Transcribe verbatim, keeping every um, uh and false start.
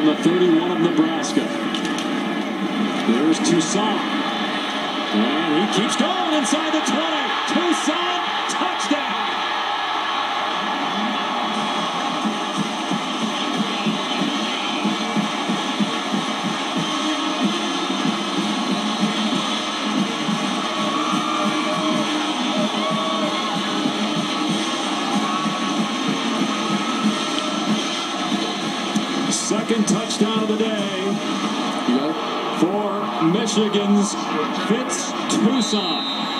from the thirty-one of Nebraska. There's Toussaint. And he keeps going inside the twenty. Toussaint, touchdown. Second touchdown of the day for Michigan's Fitz Toussaint.